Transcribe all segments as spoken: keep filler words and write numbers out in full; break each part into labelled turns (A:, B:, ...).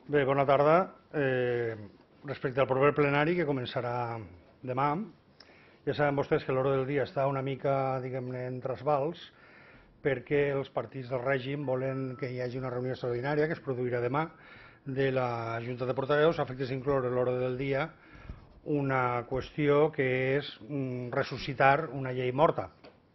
A: Bé, bona tarda. Eh, respecte al proper plenari, que començarà demà, ja saben vostès que l'ordre del dia està una mica, diguem-ne, en trasbals, perquè els partits del règim volen que hi hagi una reunió extraordinària que es produirà demà de la Junta de Portaveus, a efectes d'incloure l'ordre del dia una qüestió que és mm, ressuscitar una llei morta.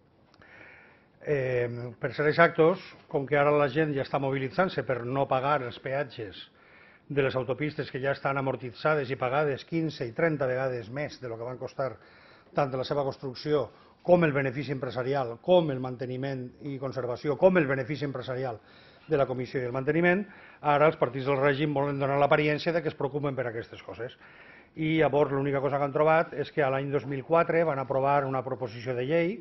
A: Eh, per ser exactos, com que ara la gent ja està mobilitzant-se per no pagar els peatges de les autopistes que ja estan amortitzades i pagades quinze i trenta vegades més de lo que van costar tant de la seva construcció com el benefici empresarial, com el manteniment i conservació, com el benefici empresarial de la comissió i el manteniment, ara els partits del règim volen donar l'apariència de que es preocupen per aquestes coses. I llavors l'única cosa que han trobat és que l'any dos mil quatre van aprovar una proposició de llei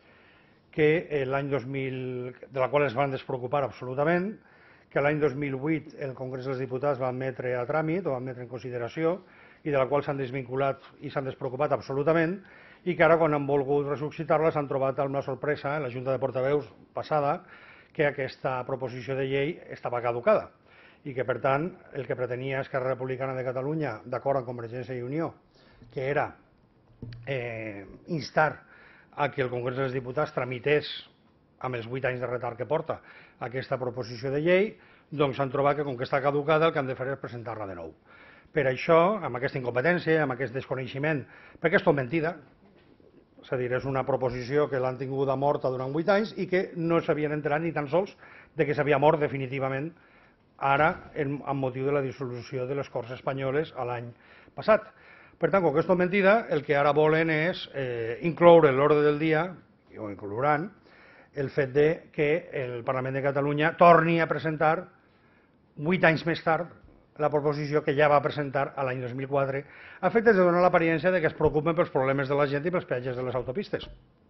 A: que l'any dos mil, de la qual es van despreocupar absolutament, que l'any dos mil vuit el Congrés dels Diputats va admetre a tràmit o va admetre en consideració i de la qual s'han desvinculat i s'han despreocupat absolutament, i que ara quan han volgut ressuscitar-la s'han trobat amb la sorpresa en la Junta de Portaveus passada que aquesta proposició de llei estava caducada i que per tant el que pretenia Esquerra Republicana de Catalunya, d'acord amb Convergència i Unió, que era eh, instar a que el Congrés dels Diputats tramités amb els vuit anys de retard que porta aquesta proposició de llei, doncs s'han trobat que com que està caducada el que han de fer és presentar-la de nou. Per això, amb aquesta incompetència, amb aquest desconeixement, perquè és tot mentida, és a dir, és una proposició que l'han tinguda morta durant vuit anys i que no s'havien enterat ni tan sols de que s'havia mort definitivament ara amb motiu de la dissolució de les Corts Espanyoles l'any passat. Per tant, com que és tot mentida, el que ara volen és eh, incloure en l'ordre del dia, i ho inclouran, el fet de que el Parlament de Catalunya torni a presentar, vuit anys més tard, la proposició que ja va presentar l'any dos mil quatre, a efectes de donar l'apariència de que es preocupen pels problemes de la gent i pels peatges de les autopistes.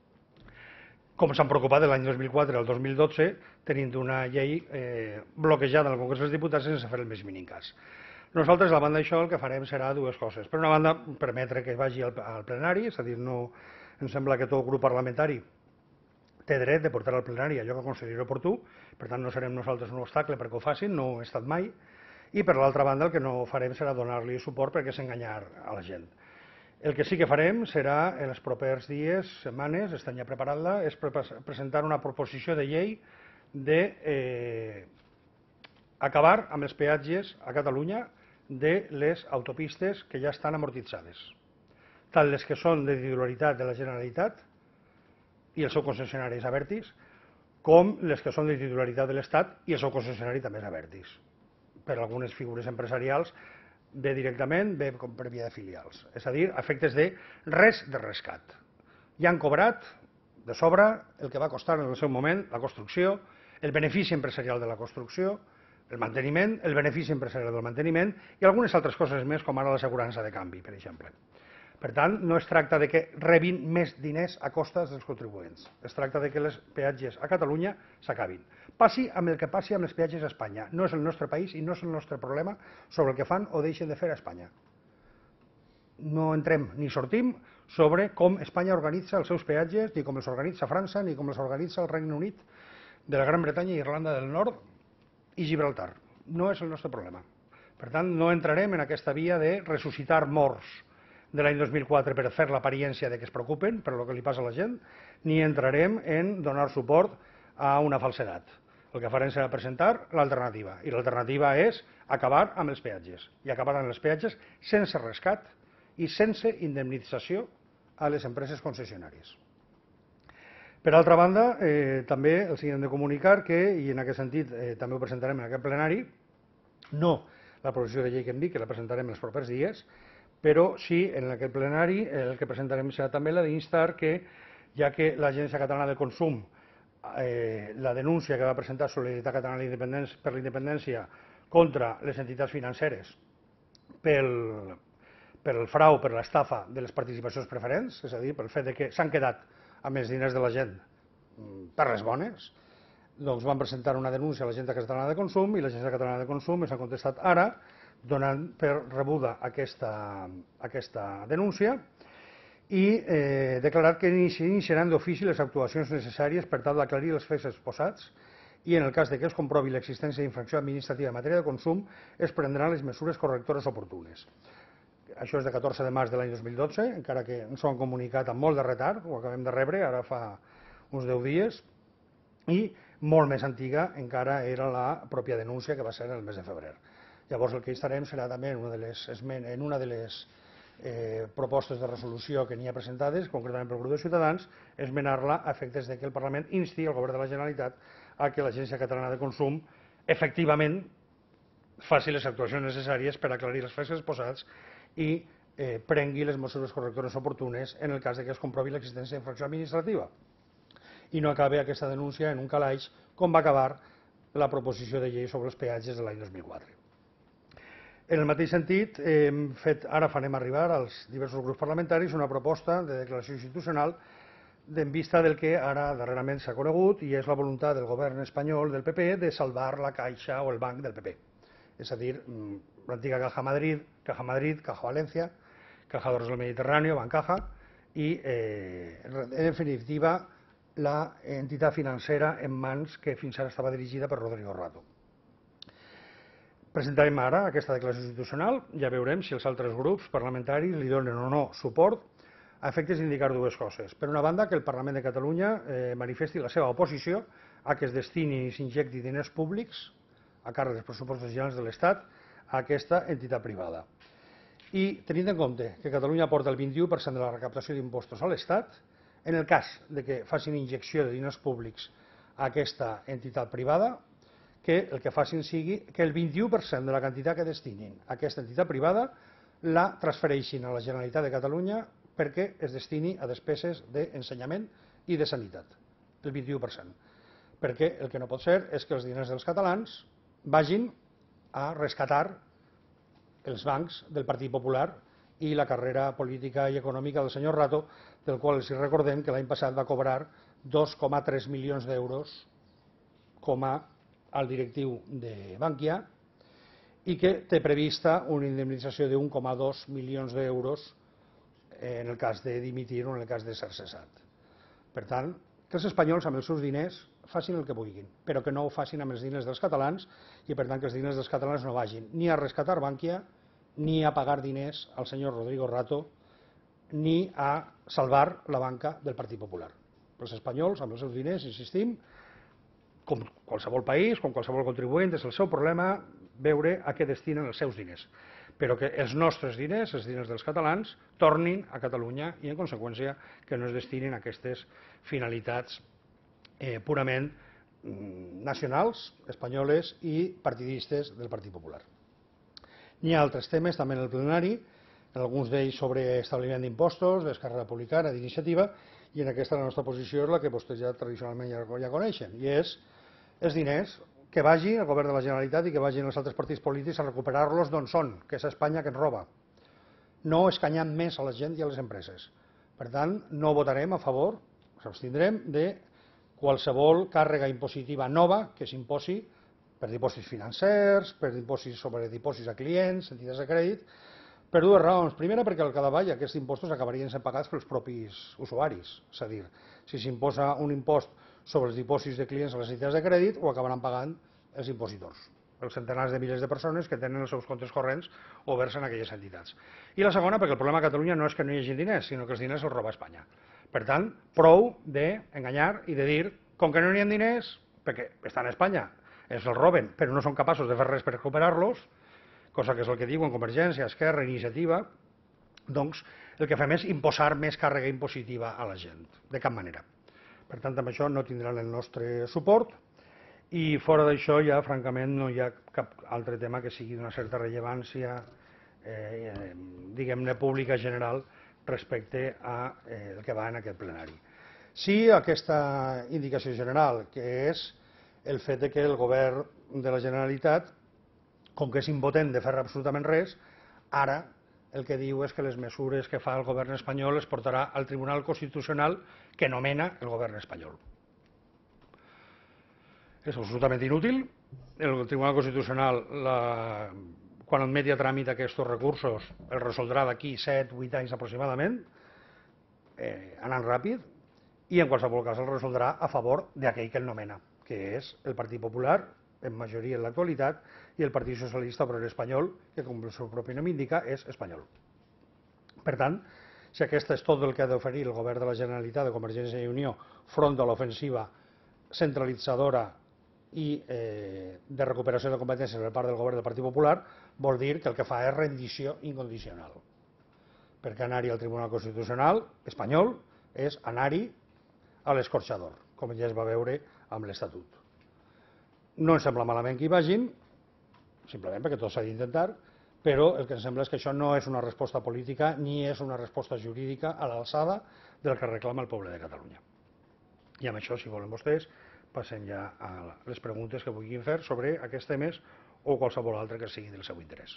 A: Com s'han preocupat de l'any dos mil quatre al dos mil dotze, tenint una llei eh, bloquejada al Congrés dels Diputats sense fer el més mínim cas. Nosaltres, davant d'això, el que farem serà dues coses. Per una banda, permetre que vagi al, al plenari, és a dir, no, em sembla que tot grup parlamentari té dret de portar al plenari allò que consideri oportú, per tant no serem nosaltres un obstacle perquè ho facin, no ho he estat mai, i per l'altra banda el que no farem serà donar-li suport perquè és enganyar a la gent. El que sí que farem serà, en els propers dies, setmanes, estem ja preparant-la, és presentar una proposició de llei de eh, acabar amb els peatges a Catalunya de les autopistes que ja estan amortitzades, tant les que són de titularitat de la Generalitat i el seu concessionari és Abertis, com les que són de titularitat de l'Estat i el seu concessionari també és Abertis. Per algunes figures empresarials, bé directament, bé com per via de filials. És a dir, a efectes de res de rescat. Ja han cobrat de sobre el que va costar en el seu moment la construcció, el benefici empresarial de la construcció, el manteniment, el benefici empresarial del manteniment i algunes altres coses més, com ara l'assegurança de canvi, per exemple. Per tant, no es tracta de que rebin més diners a costes dels contribuents. Es tracta de que els peatges a Catalunya s'acabin. Passi amb el que passi amb els peatges a Espanya. No és el nostre país i no és el nostre problema sobre el que fan o deixen de fer a Espanya. No entrem ni sortim sobre com Espanya organitza els seus peatges, ni com els organitza França, ni com els organitza el Regne Unit de la Gran Bretanya i Irlanda del Nord i Gibraltar. No és el nostre problema. Per tant, no entrarem en aquesta via de ressuscitar morts de l'any dos mil quatre per fer l'apariència de que es preocupen per el que li passa a la gent, ni entrarem en donar suport a una falsedat. El que farem serà presentar l'alternativa, i l'alternativa és acabar amb els peatges, i acabar amb els peatges sense rescat i sense indemnització a les empreses concessionàries. Per altra banda, eh, també els hem de comunicar que, i en aquest sentit eh, també ho presentarem en aquest plenari, no la proposició de llei que hem dit, que la presentarem els propers dies, però sí, en aquest plenari el que presentarem serà també la d'instar que, ja que l'Agència Catalana de Consum, eh, la denúncia que va presentar Solidaritat Catalana per la Independència contra les entitats financeres pel, pel frau, per l'estafa de les participacions preferents, és a dir, pel fet de que s'han quedat amb els diners de la gent per les bones, doncs van presentar una denúncia a l'Agència Catalana de Consum i l'Agència Catalana de Consum ens ha contestat ara donant per rebuda aquesta, aquesta denúncia i eh, declarat que iniciaran d'ofici les actuacions necessàries per tal d'aclarir els fets exposats i en el cas de que es comprovi l'existència d'infracció administrativa en matèria de consum es prendran les mesures correctores oportunes. Això és de catorze de març de l'any dos mil dotze, encara que ens ho han comunicat amb molt de retard, ho acabem de rebre, ara fa uns deu dies, i molt més antiga encara era la pròpia denúncia que va ser el mes de febrer. Llavors el que estarem serà també en una de les, en una de les eh, propostes de resolució que n'hi ha presentades, concretament pel grup de Ciutadans, esmenar-la a efectes de que el Parlament insti el Govern de la Generalitat a que l'Agència Catalana de Consum efectivament faci les actuacions necessàries per aclarir els fets exposats i eh, prengui les mesures correctores oportunes en el cas de que es comprovi l'existència d'infracció administrativa i no acabi aquesta denúncia en un calaix com va acabar la proposició de llei sobre els peatges de l'any dos mil quatre. En el mateix sentit, hem fet, ara farem arribar als diversos grups parlamentaris una proposta de declaració institucional en vista del que ara darrerament s'ha conegut i és la voluntat del govern espanyol del P P de salvar la Caixa o el banc del P P. És a dir, l'antiga Caja Madrid, Caja Madrid, Caja Valencia, Caja d'Obras del Mediterráneo, Bancaja i, eh, en definitiva, la entitat financera en mans que fins ara estava dirigida per Rodrigo Rato. Presentarem ara aquesta declaració institucional, ja veurem si els altres grups parlamentaris li donen o no suport a efectes d'indicar dues coses. Per una banda, que el Parlament de Catalunya eh, manifesti la seva oposició a que es destini i s'injecti diners públics a càrrec dels pressupostos generals de l'Estat a aquesta entitat privada. I tenint en compte que Catalunya aporta el vint-i-u per cent de la recaptació d'impostos a l'Estat, en el cas de que facin injecció de diners públics a aquesta entitat privada, que el que facin sigui que el vint-i-u per cent de la quantitat que destinin a aquesta entitat privada la transfereixin a la Generalitat de Catalunya perquè es destini a despeses d'ensenyament i de sanitat, el vint-i-u per cent. Perquè el que no pot ser és que els diners dels catalans vagin a rescatar els bancs del Partit Popular i la carrera política i econòmica del senyor Rato, del qual els recordem que l'any passat va cobrar dos coma tres milions d'euros com a alt directiu de Bankia i que té prevista una indemnització d'un coma dos milions d'euros en el cas de dimitir o en el cas de ser cessat. Per tant, que els espanyols amb els seus diners facin el que vulguin, però que no ho facin amb els diners dels catalans i per tant que els diners dels catalans no vagin ni a rescatar Bankia, ni a pagar diners al senyor Rodrigo Rato, ni a salvar la banca del Partit Popular. Els espanyols, amb els seus diners, insistim, com qualsevol país, com qualsevol contribuent, és el seu problema veure a què destinen els seus diners. Però que els nostres diners, els diners dels catalans, tornin a Catalunya i, en conseqüència, que no es destinin a aquestes finalitats eh, purament nacionals, espanyoles i partidistes del Partit Popular. N'hi ha altres temes també en el plenari, alguns d'ells sobre establiment d'impostos, d'Esquerra Republicana, d'iniciativa, i en aquesta la nostra posició és la que vostès ja tradicionalment ja, ja coneixen, i és els diners que vagi el govern de la Generalitat i que vagin els altres partits polítics a recuperar-los d'on són, que és Espanya que ens roba, no escanyant més a la gent i a les empreses. Per tant, no votarem a favor, s'abstindrem, de qualsevol càrrega impositiva nova que s'imposi per dipòsits financers, per dipòsits sobre dipòsits a clients, entitats de crèdit, per dues raons. Primera, perquè al cadavall aquests impostos acabarien sent pagats pels propis usuaris. És a dir, si s'imposa un impost sobre els dipòsits de clients a les entitats de crèdit, ho acabaran pagant els impositors, els centenars de milers de persones que tenen els seus comptes corrents oberts en aquelles entitats. I la segona, perquè el problema a Catalunya no és que no hi hagi diners, sinó que els diners els roba Espanya. Per tant, prou d'enganyar i de dir, com que no hi ha diners, perquè estan a Espanya, ens els roben, però no són capaços de fer res per recuperar-los, cosa que és el que diuen Convergència, Esquerra, Iniciativa, doncs el que fem és imposar més càrrega impositiva a la gent, de cap manera. Per tant, amb això no tindran el nostre suport i fora d'això ja, francament, no hi ha cap altre tema que sigui d'una certa rellevància, eh, diguem-ne, pública general respecte al eh, que va en aquest plenari. Sí, aquesta indicació general, que és el fet que el govern de la Generalitat, com que és impotent de fer absolutament res, ara el que diu és que les mesures que fa el govern espanyol es portarà al Tribunal Constitucional que nomena el govern espanyol. És absolutament inútil. El Tribunal Constitucional, la, quan admeti a tràmit aquests recursos, el resoldrà d'aquí set o vuit anys aproximadament, eh, anant ràpid, i en qualsevol cas el resoldrà a favor d'aquell que el nomena, que és el Partit Popular, en majoria en l'actualitat, i el Partit Socialista Obrer Espanyol, que com el seu propi nom indica, és espanyol. Per tant, si aquest és tot el que ha d'oferir el govern de la Generalitat de Convergència i Unió front a l'ofensiva centralitzadora i eh, de recuperació de competències per part del govern del Partit Popular, vol dir que el que fa és rendició incondicional. Perquè anar-hi al Tribunal Constitucional espanyol és anar-hi a l'escorxador, com ja es va veure amb l'Estatut. No ens sembla malament que hi vagin, simplement perquè tot s'ha d'intentar, però el que ens sembla és que això no és una resposta política ni és una resposta jurídica a l'alçada del que reclama el poble de Catalunya. I amb això, si volen vostès, passem ja a les preguntes que vulguin fer sobre aquests temes o qualsevol altre que sigui del seu interès.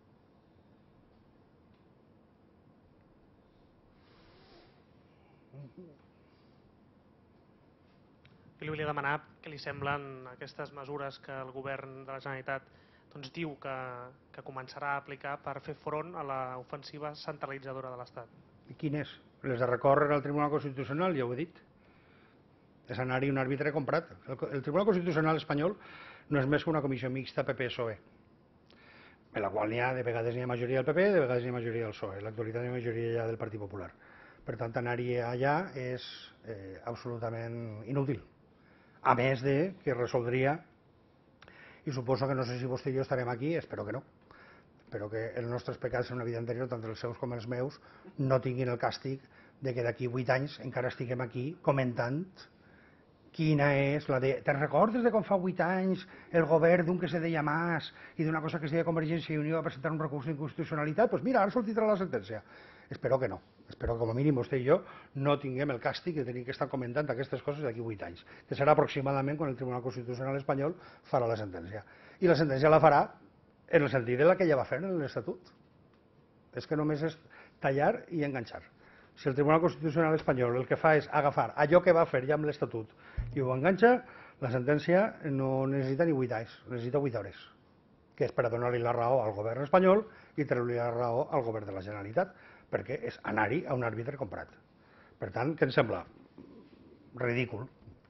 B: Jo li volia demanar què li semblen aquestes mesures que el govern de la Generalitat doncs, diu que, que començarà a aplicar per fer front a l'ofensiva centralitzadora de l'Estat.
A: I quines? Les de recórrer al Tribunal Constitucional, ja ho he dit. És anar-hi un àrbitre comprat. El, el Tribunal Constitucional espanyol no és més que una comissió mixta P P P S O E, en la qual n'hi ha, de vegades n'hi ha majoria del P P, de vegades n'hi ha majoria del P S O E. En l'actualitat n'hi ha majoria ja del Partit Popular. Per tant, anar-hi allà és eh, absolutament inútil. A més de que resoldria, i suposo que no sé si vostè i jo estarem aquí, espero que no, espero que els nostres pecats en una vida anterior, tant els seus com els meus, no tinguin el càstig de que d'aquí vuit anys encara estiguem aquí comentant quina és la de... Te'n recordes de quan fa vuit anys el govern d'un que se deia Mas i d'una cosa que es deia Convergència i Unió va presentar un recurs d'inconstitucionalitat? Doncs mira, ara sortirà la sentència. Espero que no. Espero que com a mínim vostè i jo no tinguem el càstig de tenir que estar comentant aquestes coses d'aquí vuit anys, que serà aproximadament quan el Tribunal Constitucional espanyol farà la sentència. I la sentència la farà en el sentit de la que ja va fer en l'Estatut. És que només és tallar i enganxar. Si el Tribunal Constitucional espanyol el que fa és agafar allò que va fer ja amb l'Estatut i ho enganxa, la sentència no necessita ni vuit anys, necessita vuit hores, que és per a donar-li la raó al govern espanyol i treure-li la raó al govern de la Generalitat, perquè és anar-hi a un àrbitre comprat. Per tant, què ens sembla? Ridícul.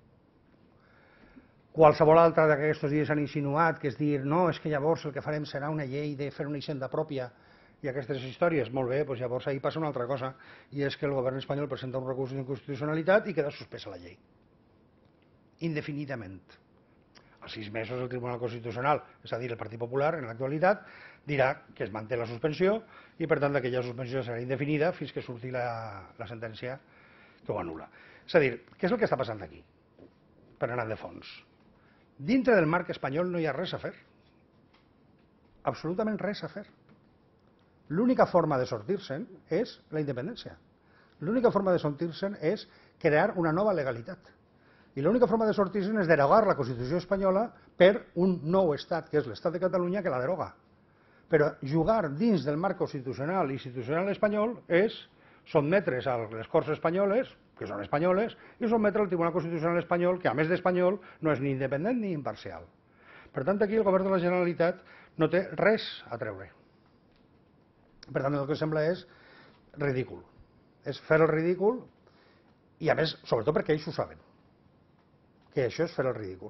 A: Qualsevol altra d'aquests dies han insinuat que és dir, no, és que llavors el que farem serà una llei de fer una hisenda pròpia i aquestes històries. Molt bé, doncs llavors ahir passa una altra cosa, i és que el govern espanyol presenta un recurs d'inconstitucionalitat i queda suspesa la llei. Indefinidament. A sis mesos el Tribunal Constitucional, és a dir, el Partit Popular, en l'actualitat, dirà que es manté la suspensió i, per tant, aquella suspensió serà indefinida fins que surti la, la sentència que ho anul·la. És a dir, què és el que està passant aquí? Per anar de fons. Dintre del marc espanyol no hi ha res a fer. Absolutament res a fer. L'única forma de sortir-se'n és la independència. L'única forma de sortir-se'n és crear una nova legalitat. I l'única forma de sortir-se'n és derogar la Constitució espanyola per un nou estat, que és l'Estat de Catalunya, que la deroga. Però jugar dins del marc constitucional i institucional espanyol és sotmetre's a les Corts espanyoles, que són espanyoles, i sotmetre al Tribunal Constitucional espanyol, que a més d'espanyol no és ni independent ni imparcial. Per tant, aquí el govern de la Generalitat no té res a treure. Per tant, el que sembla és ridícul. És fer el ridícul i, a més, sobretot perquè ells ho saben, que això és fer el ridícul.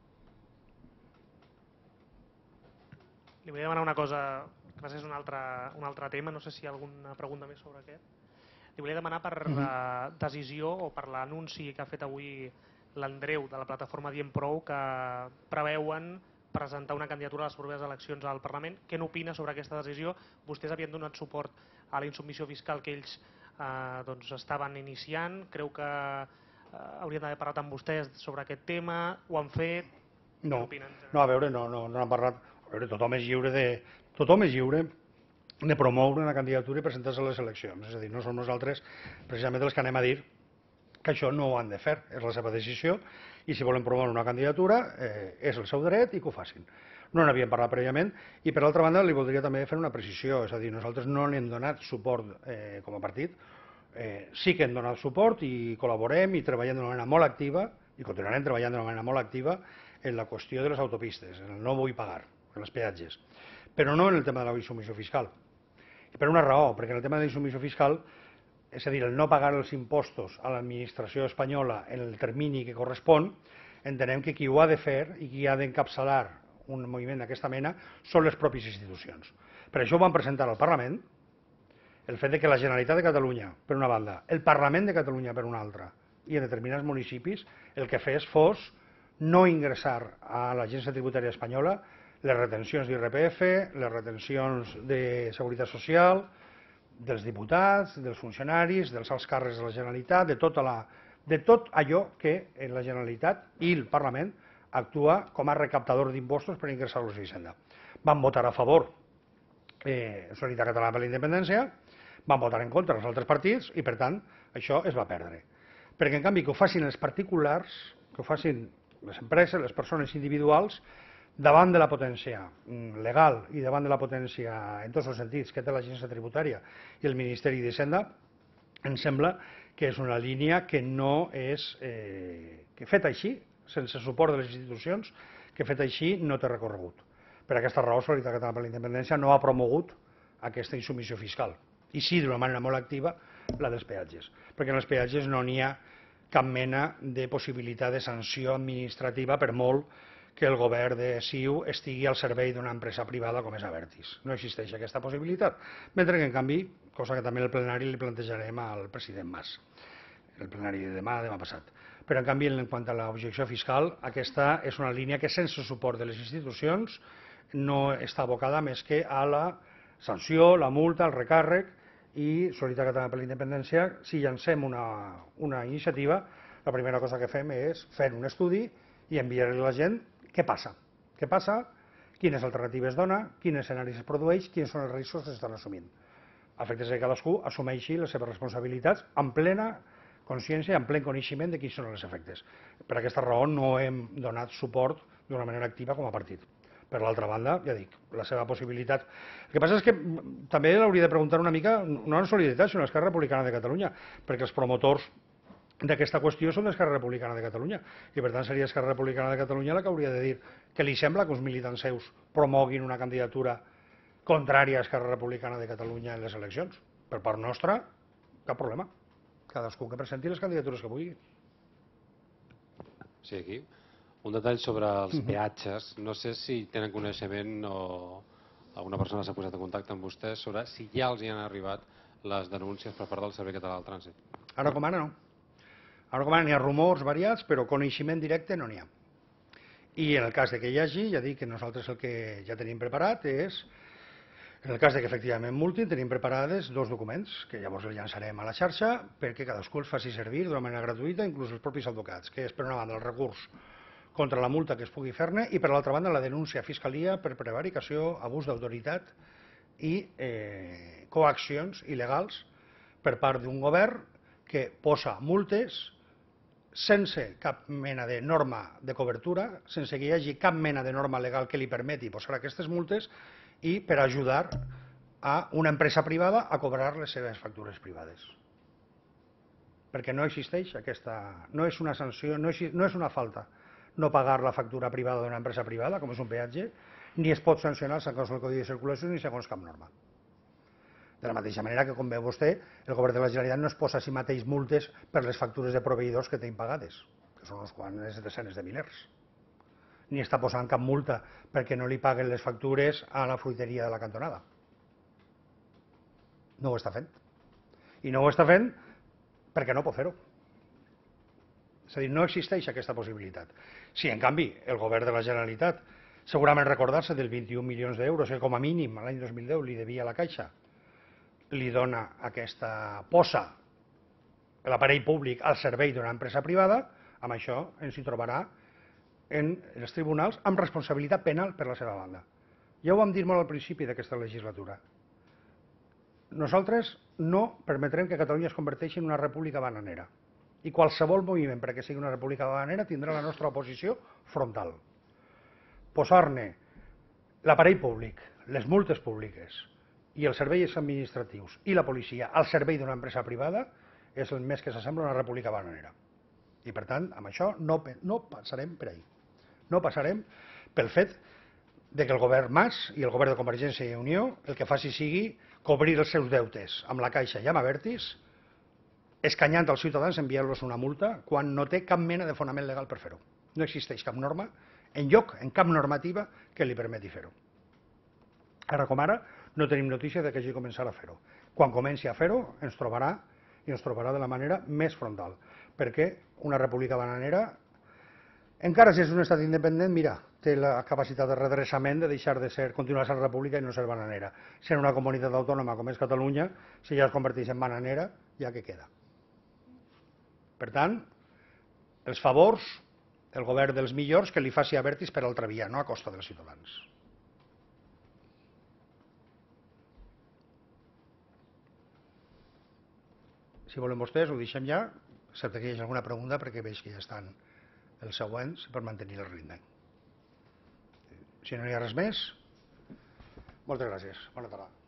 B: Li volia demanar una cosa, que passés un altre, un altre tema, no sé si hi ha alguna pregunta més sobre aquest. Li volia demanar per la decisió o per l'anunci que ha fet avui l'Andreu de la plataforma Diem Prou, que preveuen presentar una candidatura a les properes eleccions al Parlament. Què n'opina sobre aquesta decisió? Vostès havien donat suport a la insubmissió fiscal que ells eh, doncs, estaven iniciant. Creu que eh, haurien d'haver parlat amb vostès sobre aquest tema? Ho han fet?
A: No, no, a veure, no, no, no han parlat. A veure, tothom és lliure de, tothom és lliure de promoure una candidatura i presentar-se a les eleccions. És a dir, no som nosaltres precisament els que anem a dir que això no ho han de fer, és la seva decisió, i si volen promoure una candidatura eh, és el seu dret i que ho facin. No n'havíem parlat prèviament, i per altra banda li voldria també fer una precisió, és a dir, nosaltres no n'hem donat suport eh, com a partit, eh, sí que hem donat suport i col·laborem i treballem d'una manera molt activa, i continuarem treballant d'una manera molt activa en la qüestió de les autopistes, en el no vull pagar, en els peatges, però no en el tema de la insubmissió fiscal. I per una raó, perquè en el tema de la insubmissió fiscal, és a dir, el no pagar els impostos a l'administració espanyola en el termini que correspon, entenem que qui ho ha de fer i qui ha d'encapçalar un moviment d'aquesta mena són les pròpies institucions. Per això ho vam presentar al Parlament, el fet de que la Generalitat de Catalunya, per una banda, el Parlament de Catalunya per una altra, i en determinats municipis el que fes fos no ingressar a l'Agència Tributària Espanyola les retencions d'I R P F, les retencions de Seguretat Social, dels diputats, dels funcionaris, dels alts càrrecs de la Generalitat, de, tota la, de tot allò que la Generalitat i el Parlament actua com a recaptador d'impostos per ingressar-los a Hisenda. Van votar a favor eh, Solidaritat Catalana per la Independència, van votar en contra els altres partits i, per tant, això es va perdre. Perquè, en canvi, que ho facin els particulars, que ho facin les empreses, les persones individuals, davant de la potència legal i davant de la potència en tots els sentits que té l'Agència Tributària i el Ministeri d'Hisenda, em sembla que és una línia que no és, eh, que fet així, sense suport de les institucions, que fet així no té recorregut. Per aquesta raó, Solidaritat Catalana per la Independència no ha promogut aquesta insubmissió fiscal. I sí, d'una manera molt activa, la dels peatges. Perquè en els peatges no n'hi ha cap mena de possibilitat de sanció administrativa per molt que el govern de C I U estigui al servei d'una empresa privada com és Abertis. No existeix aquesta possibilitat. Mentre que, en canvi, cosa que també en el plenari li plantejarem al president Mas, el plenari de demà, demà passat. Però, en canvi, en quant a l'objecció fiscal, aquesta és una línia que, sense suport de les institucions, no està abocada més que a la sanció, la multa, el recàrrec, i Solidaritat Catalana per la Independència, si llancem una, una iniciativa, la primera cosa que fem és fer un estudi i enviar-li a la gent què passa, què passa, quines alternatives es dona, quin escenari es produeix, quins són els riscos que s'estan assumint. A efectes que cadascú assumeixi les seves responsabilitats amb plena consciència i amb plen coneixement de quins són els efectes. Per aquesta raó no hem donat suport d'una manera activa com a partit. Per l'altra banda, ja dic, la seva possibilitat... El que passa és que també l'hauria de preguntar una mica, no en Solidaritat, sinó a Esquerra Republicana de Catalunya, perquè els promotors d'aquesta qüestió són d'Esquerra Republicana de Catalunya i per tant seria Esquerra Republicana de Catalunya la que hauria de dir que li sembla que els militants seus promoguin una candidatura contrària a Esquerra Republicana de Catalunya en les eleccions. Per part nostra, cap problema. Cadascú que presenti les candidatures que vulgui.
C: Sí, aquí. Un detall sobre els peatges. No sé si tenen coneixement o alguna persona s'ha posat en contacte amb vostès sobre si ja els hi han arribat les denúncies per part del Servei Català del Trànsit.
A: Ara com ara no. Ara com ara n'hi ha rumors variats, però coneixement directe no n'hi ha. I en el cas de que hi hagi, ja dic que nosaltres el que ja tenim preparat és, en el cas de que efectivament multin, tenim preparades dos documents, que llavors els llançarem a la xarxa perquè cadascú els faci servir d'una manera gratuïta, inclús els propis advocats, que és per una banda el recurs contra la multa que es pugui fer-ne i per l'altra banda la denúncia a Fiscalia per prevaricació, abús d'autoritat i eh, coaccions il·legals per part d'un govern que posa multes sense cap mena de norma de cobertura, sense que hi hagi cap mena de norma legal que li permeti posar aquestes multes i per ajudar a una empresa privada a cobrar les seves factures privades. Perquè no existeix aquesta... no és una sanció, no és, no és una falta no pagar la factura privada d'una empresa privada, com és un peatge, ni es pot sancionar segons el Codi de Circulació ni segons cap norma. De la mateixa manera que, com veu vostè, el govern de la Generalitat no es posa a si mateix multes per les factures de proveïdors que té impagades, que són uns quants desenes de milers. Ni està posant cap multa perquè no li paguen les factures a la fruiteria de la cantonada. No ho està fent. I no ho està fent perquè no pot fer-ho. És a dir, no existeix aquesta possibilitat. Si, en canvi, el govern de la Generalitat, segurament recordar-se dels vint-i-un milions d'euros que com a mínim l'any dos mil deu li devia a la Caixa, li dona aquesta posa l'aparell públic al servei d'una empresa privada, amb això ens hi trobarà en els tribunals amb responsabilitat penal per la seva banda. Ja ho vam dir molt al principi d'aquesta legislatura. Nosaltres no permetrem que Catalunya es converteixi en una república bananera. I qualsevol moviment perquè sigui una república bananera tindrà la nostra oposició frontal. Posar-ne l'aparell públic, les multes públiques i els serveis administratius i la policia al servei d'una empresa privada és el més que s'assembla a una república bananera. I per tant, amb això no, no passarem per ahí. No passarem pel fet de que el govern Mas i el govern de Convergència i Unió el que faci sigui cobrir els seus deutes amb la Caixa i amb Abertis, escanyant als ciutadans enviant-los una multa quan no té cap mena de fonament legal per fer-ho. No existeix cap norma, enlloc, en cap normativa, que li permeti fer-ho. Ara com ara, no tenim notícia de que hagi començat a fer-ho. Quan comenci a fer-ho, ens trobarà, i ens trobarà de la manera més frontal, perquè una república bananera, encara si és un estat independent, mira, té la capacitat de redreçament de deixar de ser, continuar sent república i no ser bananera. Sent una comunitat autònoma com és Catalunya, si ja es converteix en bananera, ja què queda? Per tant, els favors, el govern dels millors, que li faci a Abertis per altra via, no a costa dels ciutadans. Si volen vostès, ho deixem ja, excepte que hi hagi alguna pregunta, perquè veig que ja estan els següents per mantenir el ritme. Si no hi ha res més, moltes gràcies. Bona tarda.